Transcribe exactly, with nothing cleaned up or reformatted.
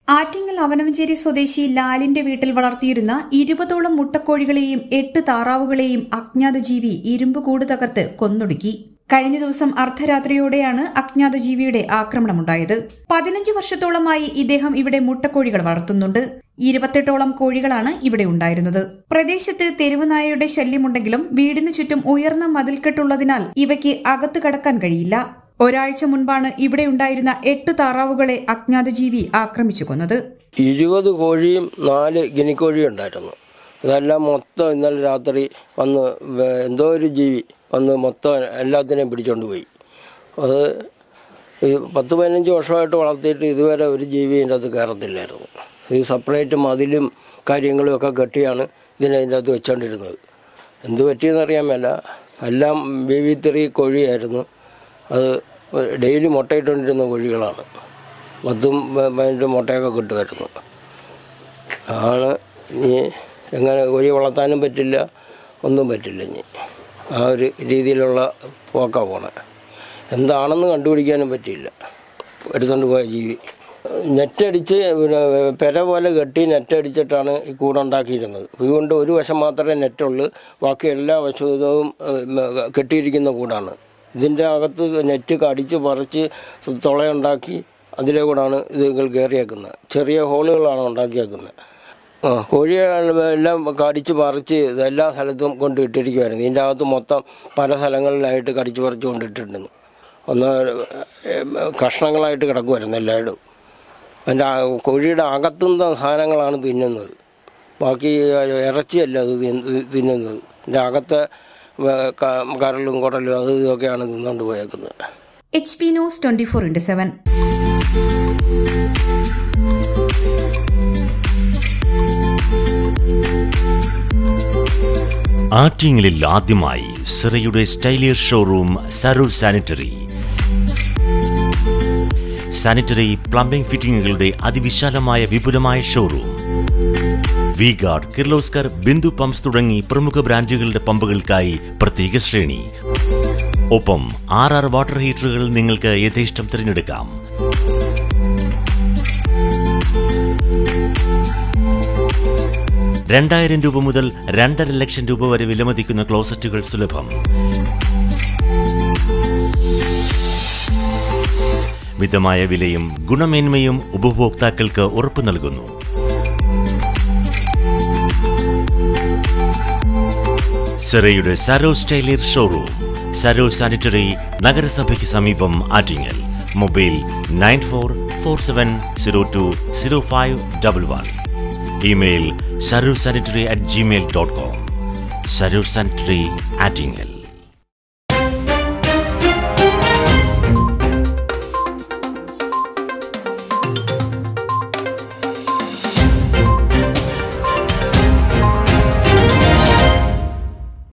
ആറ്റിങ്ങൽ അവനവഞ്ചേരി സ്വദേശി ലാലിന്റെ വീട്ടിൽ വളർത്തിയിരുന്ന ഇരുപതോളം മുട്ടക്കോഴികളെയും എട്ട് താറാവുകളെയും അജ്ഞാതജീവി ഇരുമ്പുകൂട് തകർത്ത് കൊന്നൊടുക്കി. കഴിഞ്ഞ ദിവസം അർദ്ധരാത്രിയോടെയാണ് അജ്ഞാതജീവിയുടെ ആക്രമണമുണ്ടായത്. പതിനഞ്ച് വർഷത്തോളമായി ഇദ്ദേഹം ഇവിടെ മുട്ടക്കോഴികൾ വളർത്തുന്നുണ്ട്. ഇരുപത്തെട്ടോളം കോഴികളാണ് ഇവിടെ ഉണ്ടായിരുന്നത്. പ്രദേശത്ത് തെരുവുനായയുടെ ശല്യമുണ്ടെങ്കിലും വീടിനു ചുറ്റും ഉയർന്ന മതിൽക്കെട്ടുള്ളതിനാൽ ഇവയ്ക്ക് അകത്ത് കടക്കാൻ കഴിയില്ല. ഒരാഴ്ച മുൻപാണ് ഇവിടെ ഉണ്ടായിരുന്ന എട്ട് താറാവുകളെ അജ്ഞാതജീവി ആക്രമിച്ചു കൊന്നത്. ഇരുപത് കോഴിയും നാല് ഗിനിക്കോഴിയും ഉണ്ടായിരുന്നു. ഇതെല്ലാം മൊത്തം ഇന്നലെ രാത്രി വന്ന് എന്തോ ഒരു ജീവി വന്ന് മൊത്തം എല്ലാത്തിനെയും പിടിച്ചോണ്ട് പോയി. അത് പത്ത് പതിനഞ്ച് വർഷമായിട്ട് വളർത്തിയിട്ട് ഇതുവരെ ഒരു ജീവി ഇതിൻ്റെ അകത്ത് കയറത്തില്ലായിരുന്നു. ഈ സെപ്പറേറ്റ് മതിലും കാര്യങ്ങളും ഒക്കെ കെട്ടിയാണ് ഇതിനെ ഇതിൻ്റെ അകത്ത് വെച്ചോണ്ടിരുന്നത്. എന്ത് പറ്റിയെന്നറിയാൻ മേല. എല്ലാം ബേബി ത്രീ കോഴിയായിരുന്നു. അത് ഡെയിലി മുട്ടയിട്ടുകൊണ്ടിരുന്ന കോഴികളാണ്. പത്തും പതിനഞ്ചും മുട്ടയൊക്കെ കിട്ടുമായിരുന്നു. ആണ് ഇനി എങ്ങനെ കോഴി വളർത്താനും പറ്റില്ല, ഒന്നും പറ്റില്ല. ഇനി ആ ഒരു രീതിയിലുള്ള പോക്കാണ് പോണേ. എന്താണെന്ന് കണ്ടുപിടിക്കാനും പറ്റിയില്ല. എടുത്തുകൊണ്ട് പോയ ജീവി നെറ്റടിച്ച് പിന്നെ പെര പോലെ കെട്ടി നെറ്റടിച്ചിട്ടാണ് ഈ കൂടുണ്ടാക്കിയിരുന്നത്. ഇതുകൊണ്ട് ഒരു വശം മാത്രമേ നെറ്റുള്ളൂ, ബാക്കി എല്ലാ വശവും കെട്ടിയിരിക്കുന്ന കൂടാണ്. ഇതിൻ്റെ അകത്ത് നെറ്റ് കടിച്ച് പറിച്ച് തുളയുണ്ടാക്കി അതിലെ കൂടാണ് ഇതുങ്ങൾ കയറിയേക്കുന്നത്. ചെറിയ ഹോളുകളാണ് ഉണ്ടാക്കിയേക്കുന്നത്. ആ കോഴികളെല്ലാം കടിച്ച് പറിച്ച് എല്ലാ സ്ഥലത്തും കൊണ്ട് ഇട്ടിരിക്കുമായിരുന്നു. ഇതിൻ്റെ അകത്ത് മൊത്തം പല സ്ഥലങ്ങളിലായിട്ട് കടിച്ച് പറിച്ച് കൊണ്ടിട്ടിട്ടുണ്ട്. ഒന്ന് കഷ്ണങ്ങളായിട്ട് കിടക്കുമായിരുന്നു എല്ലായിടും. അതിൻ്റെ കോഴിയുടെ അകത്തുന്ന സാധനങ്ങളാണ് തിന്നുന്നത്, ബാക്കി ഇറച്ചിയല്ല അത് തിന്നുന്നത്. ഇതിൻ്റെ അകത്തെ കരളും കുടലും അത് ഇതൊക്കെയാണ് തിന്നുകൊണ്ട് പോയേക്കുന്നത്. H P news twenty four into seven. ആറ്റിങ്ങലിൽ ആദ്യമായി സിറയുടെ സ്റ്റൈലിയർ ഷോറൂം സരൂർ സാനിറ്ററി. സാനിറ്ററി പ്ലംബിംഗ് ഫിറ്റിംഗുകളുടെ അതിവിശാലമായ വിപുലമായ showroom. V guard, Kirloskar, Bindu pumps തുടങ്ങി പ്രമുഖ ബ്രാൻഡുകളുടെ പമ്പുകൾക്കായി പ്രത്യേക ശ്രേണി. ഒപ്പം ആർ ആർ വാട്ടർ ഹീറ്ററുകൾ നിങ്ങൾക്ക് യഥേഷ്ടം തിരഞ്ഞെടുക്കാം. രണ്ടായിരം രൂപ മുതൽ രണ്ടര ലക്ഷം രൂപ വരെ വിലമതിക്കുന്ന ക്ലോസറ്റുകൾ സുലഭം. മിതമായ വിലയും ഗുണമേന്മയും ഉപഭോക്താക്കൾക്ക് ഉറപ്പു നൽകുന്നു. സിറയുടെ സരോ സ്റ്റൈലിയർ ഷോറൂം, സരോ സാനിറ്ററി, നഗരസഭയ്ക്ക് സമീപം, Attingal. Mobile nine four four seven zero two zero five double one. Email Saro sanitary at Gmail dot com. Saro sanitary, Attingal.